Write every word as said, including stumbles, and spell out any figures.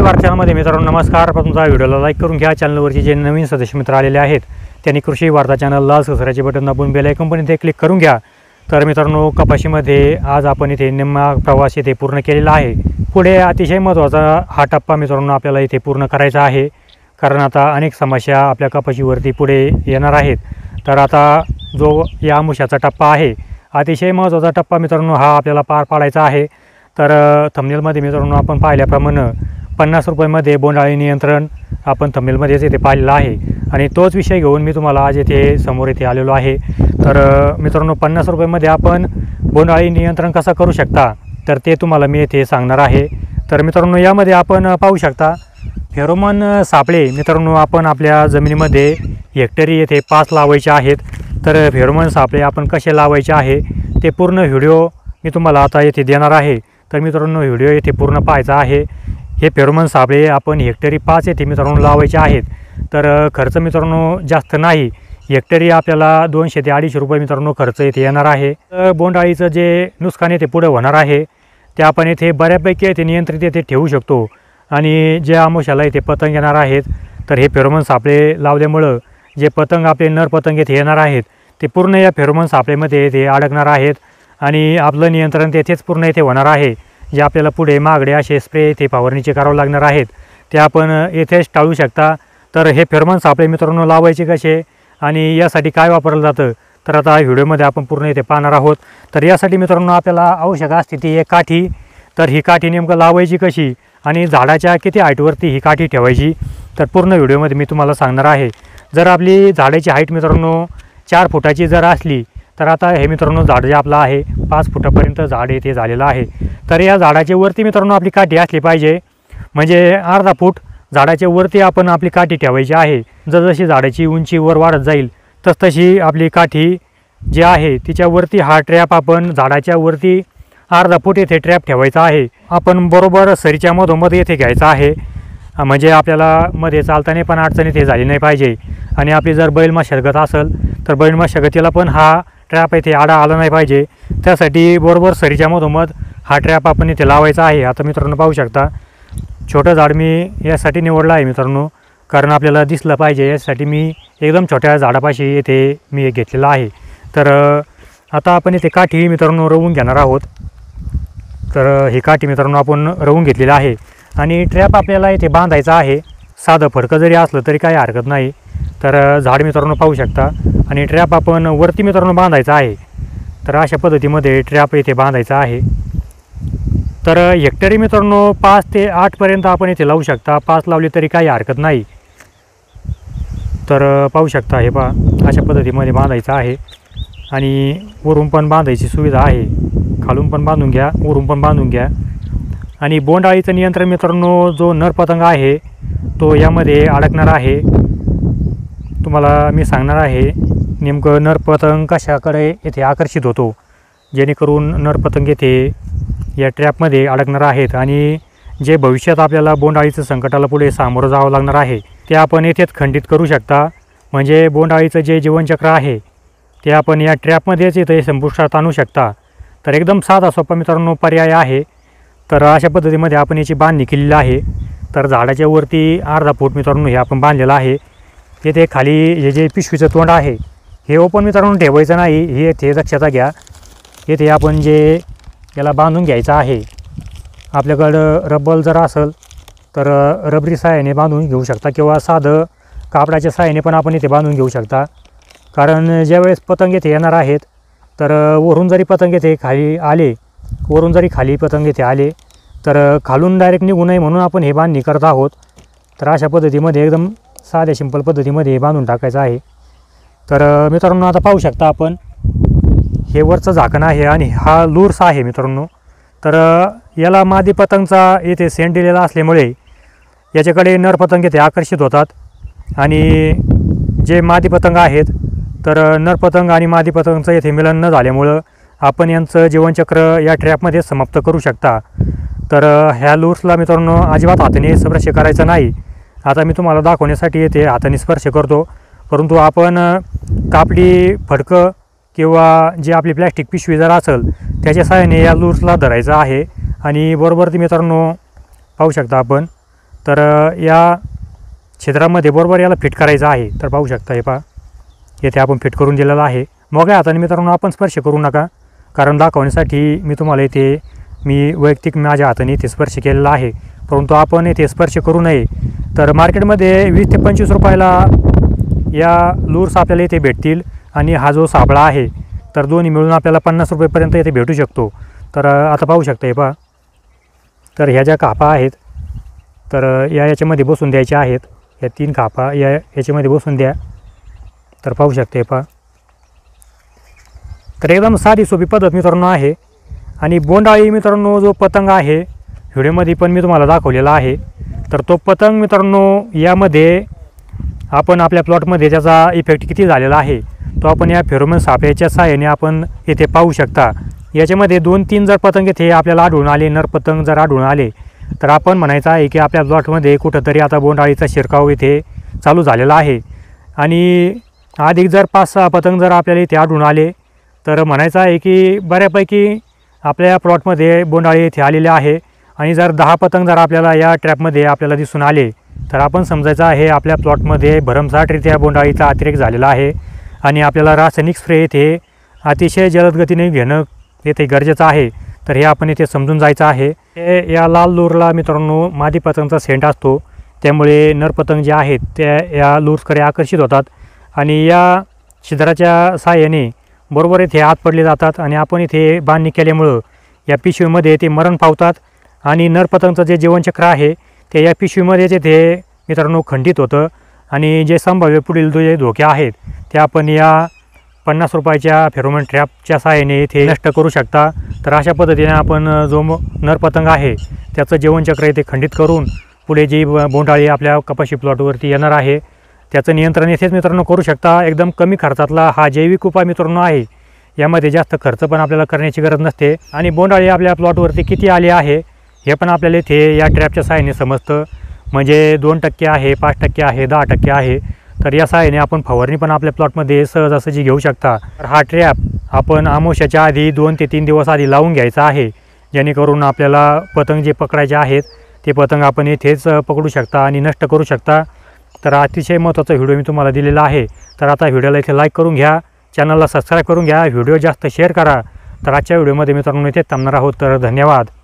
भारत चॅनलमध्ये मित्रांनो नमस्कार. तुमचा व्हिडिओला लाईक करून घ्या. चॅनलवरचे जे नवीन सदस्य मित्र आलेले आहेत त्यांनी कृषी वार्ता चॅनलला सबस्क्राईबचे बटन दाबून बेल आयकॉन पण इथे क्लिक करून घ्या. तर मित्रांनो कपाशीमध्ये आज आपण इथे निम्मा प्रवास इथे पूर्ण केलेला आहे. पुढे अतिशय महत्त्वाचा हा टप्पा मित्रांनो आपल्याला इथे पूर्ण करायचा आहे, कारण आता अनेक समस्या आपल्या कपाशीवरती पुढे येणार आहेत. तर आता जो या आमुष्याचा टप्पा आहे, अतिशय महत्त्वाचा टप्पा मित्रांनो हा आपल्याला पार पाडायचा आहे. तर थंबनेलमध्ये मित्रांनो आपण पाहिल्याप्रमाणे पन्नास रुपयामध्ये बोंडअळी नियंत्रण आपण थंबनेलमध्येच इथे पाहिलेला आहे आणि तोच विषय घेऊन मी तुम्हाला आज येथे समोर इथे आलेलो आहे. तर मित्रांनो पन्नास रुपयामध्ये आपण बोंडअळी नियंत्रण कसं करू शकता तर ते तुम्हाला मी येथे सांगणार आहे. तर मित्रांनो यामध्ये आपण पाहू शकता फेरोमोन सापळे मित्रांनो आपण आपल्या जमिनीमध्ये हेक्टरी येथे पाच लावायचे आहेत. तर फेरोमोन सापळे आपण कसे लावायचे आहे ते पूर्ण व्हिडिओ मी तुम्हाला आता येथे देणार आहे. तर मित्रांनो व्हिडिओ येथे पूर्ण पाहायचा आहे. हे फेरोमोन सापळे आपण हेक्टरी पाच येथे मित्रांनो लावायचे आहेत. तर खर्च मित्रांनो जास्त नाही, हेक्टरी आपल्याला दोनशे ते अडीचशे रुपये मित्रांनो खर्च येथे येणार आहे. बोंडअळीचं जे नुकसान येथे पुढे होणार आहे ते आपण येथे बऱ्यापैकी येथे नियंत्रित येथे ठेवू शकतो. आणि जे आमुष्याला येथे पतंग येणार आहेत तर हे फेरोमोन सापळे लावल्यामुळं जे पतंग आपले नर पतंग येथे येणार आहेत ते पूर्ण या फेरोमोन सापळेमध्ये येथे अडकणार आहेत आणि आपलं नियंत्रण तेथेच पूर्ण येथे होणार आहे. जे आपल्याला पुढे मागडे असे स्प्रे येथे फवारणीचे करावं लागणार आहेत ते आपण येथेच टाळू शकता. तर हे फेरोमोन सापळे मित्रांनो लावायचे कसे आणि यासाठी काय वापरलं जातं तर आता व्हिडिओमध्ये आपण पूर्ण येथे पाहणार आहोत. तर यासाठी मित्रांनो आपल्याला आवश्यक असते ती एक काठी. तर ही काठी नेमकं लावायची कशी आणि झाडाच्या किती हाईटवरती ही काठी ठेवायची तर पूर्ण व्हिडिओमध्ये मी तुम्हाला सांगणार आहे. जर आपली झाडाची हाईट मित्रांनो चार फुटाची जर असली तर आता हे मित्रांनो झाड जे आपलं आहे पाच फुटापर्यंत झाड येथे झालेलं आहे. तर या झाडाच्या वरती मित्रांनो आपली काठी असली पाहिजे, म्हणजे अर्धा फूट झाडाच्या वरती आपण आपली काठी ठेवायची आहे. जसजशी झाडाची उंची वर वाढत जाईल तसतशी आपली काठी जी आहे तिच्यावरती हा ट्रॅप आपण झाडाच्या वरती अर्धा फूट येथे ट्रॅप ठेवायचा आहे. आपण बरोबर सरीच्या मधोमध येथे घ्यायचा आहे, म्हणजे आपल्याला मध्ये चालताना पण अडचणी ते झाली नाही पाहिजे. आणि आपली जर बैल मशागत असेल तर बैल मशागतीला पण हा ट्रॅप येथे आडा आला नाही पाहिजे. त्यासाठी बरोबर सरीच्या मधोमध हा ट्रॅप आपण इथे लावायचा आहे. आता मित्रांनो पाहू शकता छोटं झाड मी यासाठी निवडलं आहे मित्रांनो, कारण आपल्याला दिसलं पाहिजे यासाठी मी एकदम छोट्या झाडापाशी येथे मी घेतलेला आहे. तर आता आपण इथे काठी मित्रांनो रवून घेणार आहोत. तर ही काठी मित्रांनो आपण रवून घेतलेली आहे आणि ट्रॅप आपल्याला इथे बांधायचा आहे. साधं फडकं जरी असलं तरी काही हरकत नाही. तर झाड मित्रांनो पाहू शकता आणि ट्रॅप आपण वरती मित्रांनो बांधायचा आहे. तर अशा पद्धतीमध्ये ट्रॅप इथे बांधायचा आहे. तर हेक्टरी मित्रांनो पाच ते आठपर्यंत आपण इथे लावू शकता. पाच लावली तरी काही हरकत नाही. तर पाहू शकता हे पहा अशा पद्धतीमध्ये बांधायचं आहे आणि वरून पण बांधायची सुविधा आहे. खालून पण बांधून घ्या, वरून पण बांधून घ्या. आणि बोंडअळीचं नियंत्रण मित्रांनो जो नर पतंग आहे तो यामध्ये अडकणार आहे. तुम्हाला मी सांगणार आहे नेमकं नर पतंग कशाकडे येथे आकर्षित होतो, जेणेकरून नर पतंग येथे या ट्रॅपमध्ये अडकणार आहेत. आणि जे भविष्यात आपल्याला बोंडअळीचं संकटाला पुढे सामोरं जावं लागणार आहे ते आपण येथेच खंडित करू शकता. म्हणजे बोंडअळीचं जे जीवनचक्र आहे ते आपण या ट्रॅपमध्येच इथे संपुष्टात आणू शकता. तर एकदम साधा सोपा मित्रांनो पर्याय आहे. तर अशा पद्धतीमध्ये आपण याची बांधणी केलेली आहे. तर झाडाच्या वरती अर्धा फूट मित्रांनो हे आपण बांधलेलं आहे. येथे खाली हे जे पिशवीचं तोंड आहे हे ओपन मित्रांनो ठेवायचं नाही, हे येथे लक्षात घ्या. येथे आपण जे याला बांधून घ्यायचं आहे, आपल्याकडं रब्बल जर असेल तर रबरी सहाय्याने बांधून घेऊ शकता किंवा साधं कापडाच्या सहाय्याने पण आपण इथे बांधून घेऊ शकता. कारण ज्यावेळेस पतंग येथे येणार आहेत तर वरून जरी पतंग येथे खाली आले वरून जरी खाली पतंग येथे आले तर खालून डायरेक्ट निघू नये म्हणून आपण हे बांधणी करत आहोत. तर अशा पद्धतीमध्ये एकदम साध्या सिंपल पद्धतीमध्ये हे बांधून टाकायचं आहे. तर मित्रांनो आता पाहू शकता आपण हे वरचं झाकण आहे आणि हा लूर्स आहे मित्रांनो. तर याला मादी पतंगचा येथे सेंट दिलेला असल्यामुळे याच्याकडे नर पतंग येथे आकर्षित होतात. आणि जे मादी पतंग आहेत तर नर पतंग आणि मादी पतंगचं येथे मिलन न झाल्यामुळं आपण यांचं जीवनचक्र या ट्रॅपमध्ये समाप्त करू शकता. तर ह्या लूर्सला मित्रांनो अजिबात हाताने स्पर्श करायचा नाही. आता मी तुम्हाला दाखवण्यासाठी येथे हाताने स्पर्श करतो, परंतु आपण कापडी फडकं किंवा जे आपली प्लॅस्टिक पिशवी जर असेल त्याच्या सहाय्याने या लूर्सला धरायचं आहे. आणि बरोबर ती मित्रांनो पाहू शकता आपण तर या छिद्रामध्ये बरोबर याला फिट करायचं आहे. तर पाहू शकता हे पहा, येथे आपण फिट करून दिलेलं आहे. मग हाताने मित्रांनो आपण स्पर्श करू नका, कारण दाखवण्यासाठी मी तुम्हाला इथे मी वैयक्तिक माझ्या हाताने इथे स्पर्श केलेला आहे, परंतु आपण इथे स्पर्श करू नये. तर मार्केटमध्ये वीस ते पंचवीस रुपयाला या लूर्स आपल्याला इथे भेटतील आणि हा जो साबळा आहे तर दोन्ही मिळून आपल्याला पन्नास रुपयेपर्यंत इथे भेटू शकतो. तर आता पाहू शकता हे पहा, तर ह्या ज्या कापा आहेत तर या याच्यामध्ये बसून द्यायच्या आहेत. या तीन कापा या याच्यामध्ये बसून द्या. तर पाहू शकता हे पहा, तर एकदम साधी सोपी पद्धत मित्रांनो आहे. आणि बोंडाळी मित्रांनो जो पतंग आहे व्हिडिओमध्ये पण मी तुम्हाला दाखवलेला आहे. तर तो पतंग मित्रांनो यामध्ये आपण आपल्या प्लॉटमध्ये त्याचा इफेक्ट किती झालेला आहे तो आपण या फेरोमोन सापळ्याच्या सहाय्याने आपण इथे पाहू शकता. याच्यामध्ये दोन तीन जर पतंग इथे आपल्याला आढळून आले, नर पतंग जर आढळून आले, तर आपण म्हणायचं आहे की आपल्या प्लॉटमध्ये कुठंतरी आता बोंडाळीचा शिरकाव इथे चालू झालेला आहे. आणि अधिक जर पाच सहा पतंग जर आपल्याला इथे आढळून आले तर म्हणायचं आहे की बऱ्यापैकी आपल्या प्लॉटमध्ये बोंडाळी इथे आलेले आहे. आणि जर दहा पतंग जर आपल्याला या ट्रॅपमध्ये आपल्याला दिसून आले तर आपण समजायचं आहे आपल्या प्लॉटमध्ये भरमसाठरित्या बोंडाळीचा अतिरेक झालेला आहे. आणि आपल्याला रासायनिक स्प्रे इथे अतिशय जलद गतीने घेणं येथे गरजेचं आहे. तर हे आपण इथे समजून जायचं आहे. हे या लाल लूरला मित्रांनो मादी पतंगचा सेंट असतो, त्यामुळे नरपतंग जे आहेत त्या या लूर्सकडे आकर्षित होतात आणि या छिद्राच्या सहाय्याने बरोबर इथे आत पडले जातात. आणि आपण इथे बांधणी केल्यामुळं या पिशवीमध्ये ते मरण पावतात आणि नरपतंगचं जे जीवनचक्र आहे ते या पिशवीमध्येच इथे मित्रांनो खंडित होतं. आणि जे संभाव्य पुढील जे धोके आहेत ते आपण या पन्नास रुपयाच्या फेरोमोन ट्रॅपच्या सहाय्याने इथे नष्ट करू शकता. तर अशा पद्धतीने आपण जो नरपतंग आहे त्याचं जीवनचक्र इथे खंडित करून पुढे जी बोंडाळी आपल्या कपाशी प्लॉटवरती येणार आहे त्याचं नियंत्रण इथेच मित्रांनो करू शकता. एकदम कमी खर्चातला हा जैविक उपाय मित्रांनो आहे. यामध्ये जास्त खर्च पण आपल्याला करण्याची गरज नसते. आणि बोंडाळी आपल्या प्लॉटवरती किती आली आहे हे पण आपल्याला इथे या ट्रॅपच्या सहाय्याने समजतं. म्हणजे दोन टक्के आहे, पाच टक्के आहे, दहा टक्के आहे. तर या सहाय्याने आपण फवारणी पण आपल्या प्लॉटमध्ये सहजासहजी घेऊ शकता. तर हा ट्रॅप आपण अमावस्याच्या आधी दोन ते तीन दिवस आधी लावून घ्यायचा आहे, जेणेकरून आपल्याला पतंग जे पकडायचे आहेत ते पतंग आपण इथेच पकडू शकता आणि नष्ट करू शकता. तर अतिशय महत्त्वाचा व्हिडिओ मी तुम्हाला दिलेला आहे. तर आता व्हिडिओला इथे लाईक करून घ्या, चॅनलला सबस्क्राईब करून घ्या, व्हिडिओ जास्त शेअर करा. तर आजच्या व्हिडिओमध्ये मित्रांनो इथेच थांबणार आहोत. तर धन्यवाद.